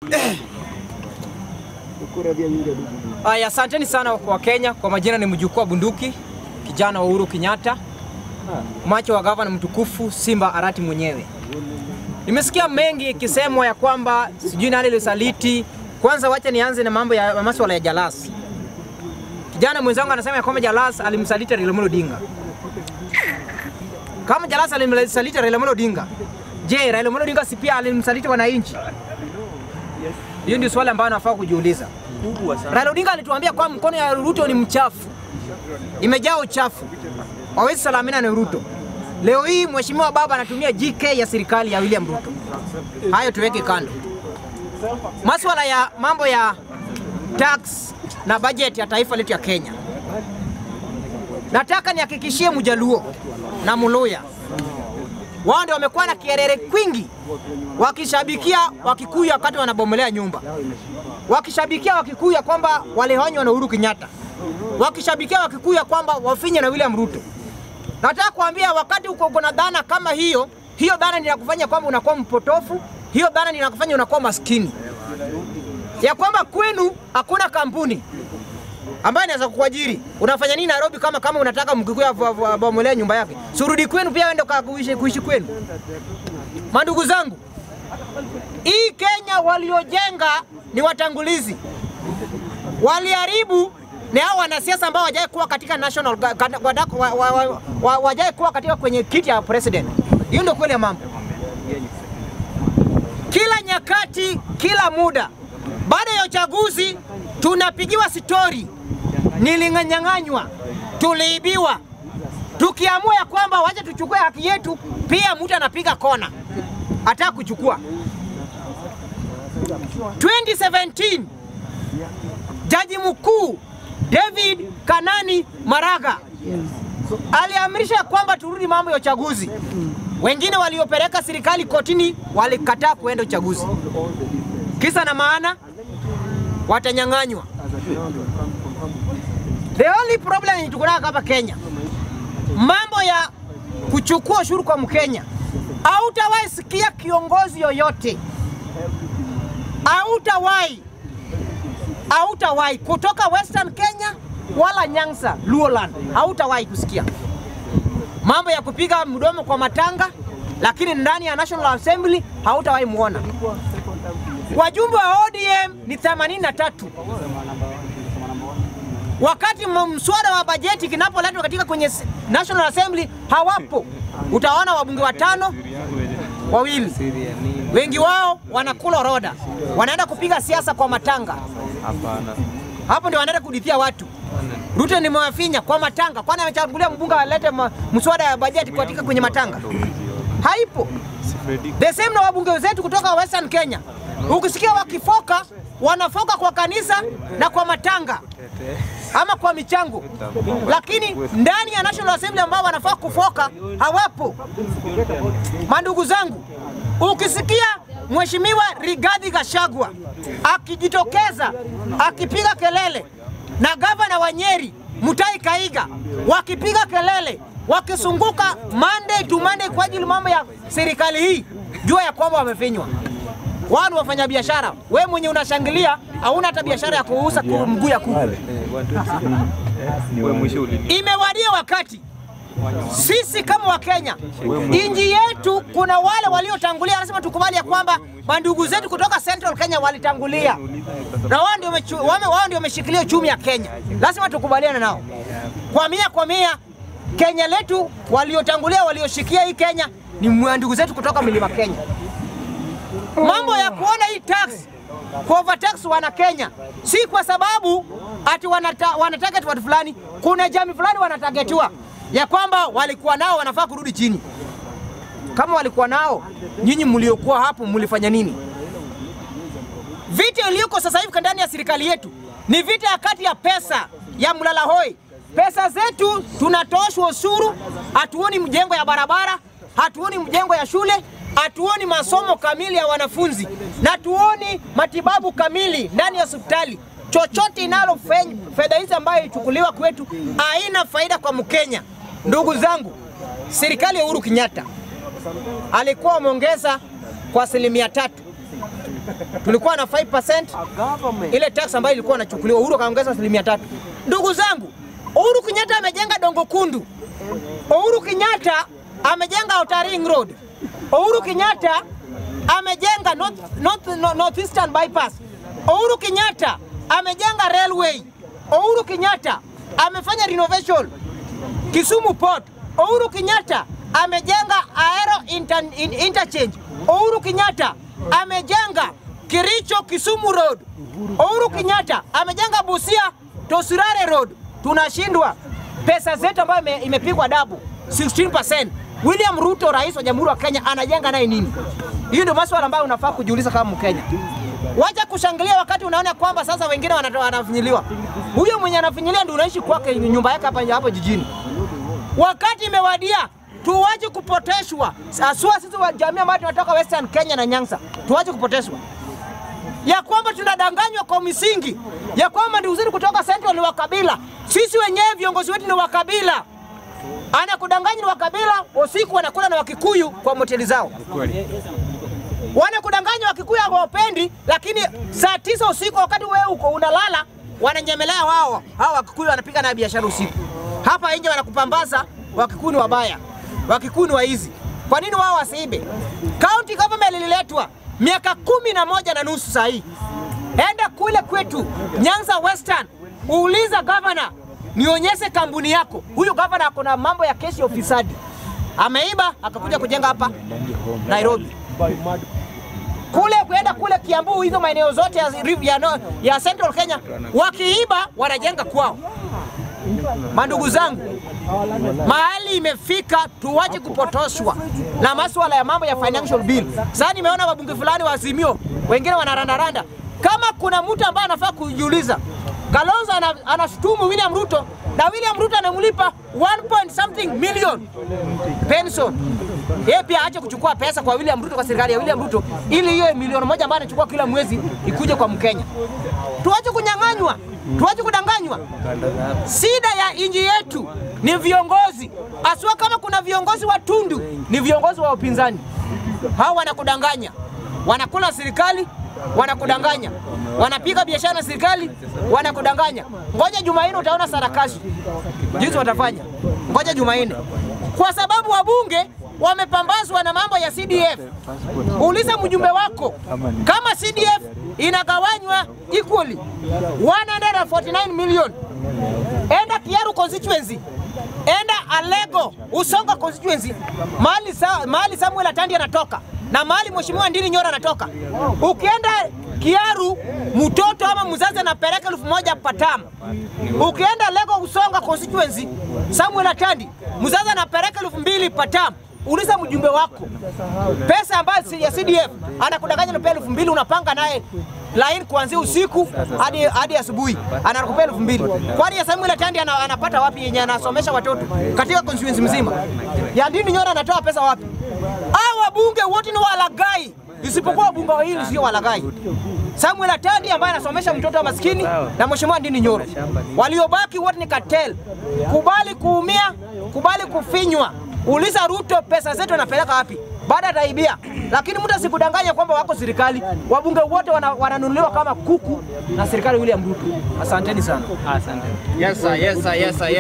Aya, asanteni sana kwa Kenya. Kwa majina ni Mujukuu bunduki, kijana wa Uhuru Kenyatta, macho wa gavana mtukufu Simba Arati mwenyewe. Nimesikia mengi kisemwa ya kwamba sijui nani Alisaliti. Kwanza wacha nianze na mambo ya masuala ya Jalas. Kijana mwenzangu anasema ya kwamba Jalas alimsaliti Raila Odinga. Kama Jalas alimsaliti Raila Odinga, je, Raila Odinga si pia alimsaliti Wanainchi? Hiyo ndio swali ambalo nafaa kujiuliza. Raila Odinga alituambia kwa mkono ya Ruto ni mchafu, imejaa uchafu, hawezi salamina na Ruto. Leo hii mheshimiwa baba anatumia GK ya serikali ya William Ruto. Hayo tuweke kando. Masuala ya mambo ya tax na budget ya taifa letu ya Kenya, nataka nihakikishie Mjaluo na Muluya, wao ndio wamekuwa na kierere kwingi wakishabikia Wakikuyu wakati wanabomolea nyumba, wakishabikia Wakikuyu kwamba walihonywa na Uhuru Kenyatta, wakishabikia Wakikuyu kwamba wafinye na William Ruto. Nataka kuambia wakati uko kuna dhana kama hiyo dhana ni kufanya kwamba unakuwa mpotofu, hiyo dhana ni kufanya unakuwa maskini. Ya kwamba kwenu hakuna kampuni ambayo inaweza kukuajiri. Unafanya nini Nairobi kama unataka Mkikuyu abomolea nyumba yake? Surudi kwenu pia uende kuishi kwenu. Mandugu zangu, hii Kenya waliojenga ni watangulizi. Waliharibu ni hao wanasiasa ambao wajaye kuwa katika national wajaye kuwa katika kwenye kiti ya president. Hiyo ndio kweli ya mambo. Kila nyakati, kila muda, baada ya uchaguzi tunapigiwa story, nilinganyang'anywa, tuliibiwa. Tukiamua ya kwamba wacha tuchukue haki yetu, pia mtu anapiga kona ataka kuchukua. 2017 Jaji Mkuu David Kanani Maraga aliamrisha kwamba turudi mambo ya uchaguzi. Wengine waliopeleka serikali kotini walikataa kuenda uchaguzi. Kisa na maana watanyang'anywa. The only problem ni tukuna hapa Kenya, mambo ya kuchukua ushuru kwa Mkenya. Hautawahi sikia kiongozi yoyote, hautawahi kutoka Western Kenya wala Nyanza, Luoland, hautawahi kusikia mambo ya kupiga mdomo kwa matanga, lakini ndani ya National Assembly hautawahi muona. Wajumbe wa ODM ni 83. Wakati mswada wa bajeti kinapoletwa katika kwenye National Assembly hawapo. Utaona wabunge 5, 2. Wengi wao wanakula roda, wanaenda kupiga siasa kwa matanga. Hapo ndio wanaenda kudithia watu. Ruto ni mwafinya kwa matanga, kwani amechagulia mbunge alete mswada ya bajeti katika kwenye matanga. Haipo. The same na wabunge wetu kutoka Western Kenya. Ukisikia wakifoka, wanafoka kwa kanisa na kwa matanga ama kwa michango, lakini ndani ya National Assembly ambao wanafaa kufoka hawapo. Mandugu zangu, ukisikia Mheshimiwa Rigathi Gachagua akijitokeza akipiga kelele na gavana wa Nyeri Mutahi Kahiga wakipiga kelele, wakisunguka Monday to Monday kwa ajili mambo ya serikali hii, jua ya kwamba wamefinywa. Wao wafanya biashara, wewe mwenye unashangilia hauna hata biashara ya kuuza mguu ya kuku. Imewadia wakati sisi kama wa Kenya, inji yetu kuna wale waliotangulia, lazima tukubali ya kwamba mandugu zetu kutoka Central Kenya walitangulia. Na wao ndio wameshikilia uchumi ya Kenya. Lazima tukubaliane nao. Kwa mia Kenya letu waliotangulia, walioshikia hii Kenya ni mandugu zetu kutoka Mlima Kenya. Mambo ya kuona hii tax, overtax wana Kenya, si kwa sababu ati wanataka watu fulani. Kuna jamii fulani wanatagetiwa ya kwamba walikuwa nao wanafaa kurudi chini. Kama walikuwa nao, nyinyi mliokuwa hapo mlifanya nini? Vita iliyoko sasa hivi ndani ya serikali yetu ni vita kati ya pesa ya mlala hoi. Pesa zetu tunatoshwa ushuru, hatuoni mjengo ya barabara, hatuoni mjengo ya shule, hatuoni masomo kamili ya wanafunzi, na tuoni matibabu kamili ndani ya hospitali. Chochote inalo fedha hizi ambayo ichukuliwa kwetu haina faida kwa Mkenya. Ndugu zangu, serikali ya Uhuru Kenyatta alikuwa ameongeza kwa 3%. tulikuwa na 5% ile tax ambayo ilikuwa inachukuliwa. Uhuru kaongeza 3%. Ndugu zangu, Uhuru Kenyatta amejenga Dongo Kundu. Uhuru Kenyatta amejenga Outer Ring Road. Uhuru Kenyatta amejenga Northeastern Bypass. Uhuru Kenyatta amejenga railway. Uhuru Kenyatta amefanya renovation Kisumu Port. Uhuru Kenyatta amejenga Aero interchange. Uhuru Kenyatta amejenga Kericho Kisumu Road. Uhuru Kenyatta amejenga Busia Tosirare Road. Tunashindwa. Pesa zetu ambayo imepigwa dabu 16%. William Ruto, rais wa Jamhuri ya Kenya, anajenga naye nini? Hiyo ndio maswala ambayo unafaa kujiuliza kama Mkenya. Wacha kushangilia wakati unaona kwamba sasa wengine wanafinyiliwa. Huyo mwenye anafinyilia ndio unaishi kwake nyumba yake hapa jijini. Wakati imewadia tuache kupoteshwa. Sasa sisi wa jamii ambao tunatoka Western Kenya na Nyanza, tuache kupoteshwa. Ya kwamba tunadanganywa kwa misingi ya kwamba ndio uzuri kutoka Central ni wa kabila. Sisi wenyewe viongozi wetu ni wa kabila. Anakudanganya ni wa kabila, usiku wanakula na Wakikuyu kwa moteli zao. Wanakudanganya Wakikuyu hawapendi, lakini saa 9 usiku wakati wewe uko unalala wananyemelea wao. Hao Wakikuyu wanapiga na biashara usiku. Hapa nje wanakupambaza Wakikuyu ni wabaya. Wakikuyu ni waizi. Kwa nini wao wasiibe? County government ililetwa miaka 11 na nusu saa hii. Enda kule kwetu Nyanza Western, uuliza governor nionyeshe kampuni yako. Huyu governor ako na mambo ya kesi ya ufisadi. Ameiba akakuja kujenga hapa Nairobi. Kuenda kule Kiambu, hizo maeneo zote ya Central Kenya, wakiiba wanajenga kwao. Mandugu zangu, mahali imefika tuwache kupotoshwa na masuala ya mambo ya financial bill. Sasa nimeona wabunge fulani wa Azimio, wengine wanarandaranda. Kama kuna mtu ambaye anafaa kujiuliza, Kalonzo anashutumu William Ruto na William Ruto anamlipa 1 million pension. Yeye pia aache kuchukua pesa kwa William Ruto, kwa serikali ya William Ruto, ili hiyo milioni 1 ambayo anachukua kila mwezi ikuje kwa Mkenya. Tuache kunyang'anywa, tuache kudanganywa. Shida ya inji yetu ni viongozi. Aswa kama kuna viongozi wa tundu, ni viongozi wa upinzani. Hao wanakudanganya. Wanakula serikali, wanakudanganya. Wanapiga biashara na serikali, wanakudanganya. Ngoja Jumanne utaona sarakasi jinsi watafanya. Ngoja Jumanne. Kwa sababu wabunge wamepambazwa na mambo ya CDF. Uliza mjumbe wako kama CDF inagawanywa equally 149 million. Enda Kiaru constituency, enda Alego Usonga constituency, mahali Samuel Atandi anatoka na mahali Mheshimiwa Ndini Nyoro anatoka. Ukienda Kiaru, mtoto ama mzazi anapeleka 1000 patam. Ukienda Lego Usonga constituency, Samuel Atandi, mzazi anapeleka 2000 patam. Uliza mjumbe wako. Pesa ambayo ya CDF anakudanganya na 2000, unapanga naye line kuanzia usiku hadi asubuhi. Anakupea 2000. Kwani ya Samuel Atandi anapata wapi yenye anasomesha watoto katika constituency mzima? Ya Ndini Nyoro anatoa pesa wapi? Hao wabunge wote ni walagai, isipokuwa wabunge wa hili sio walagai. Samuel Atandi ambaye anasomesha mtoto wa maskini na Mheshimiwa Ndini Nyoro. Waliobaki wote ni cartel. Kubali kuumia, kubali kufinywa. Uliza Ruto pesa zetu anapeleka wapi? Baada ataibia. Lakini mtu asikudanganya kwamba wako serikali. Wabunge wote wananunuliwa kama kuku na serikali William Ruto. Asanteni sana. Asante. Yes sir, yes sir, yes sir.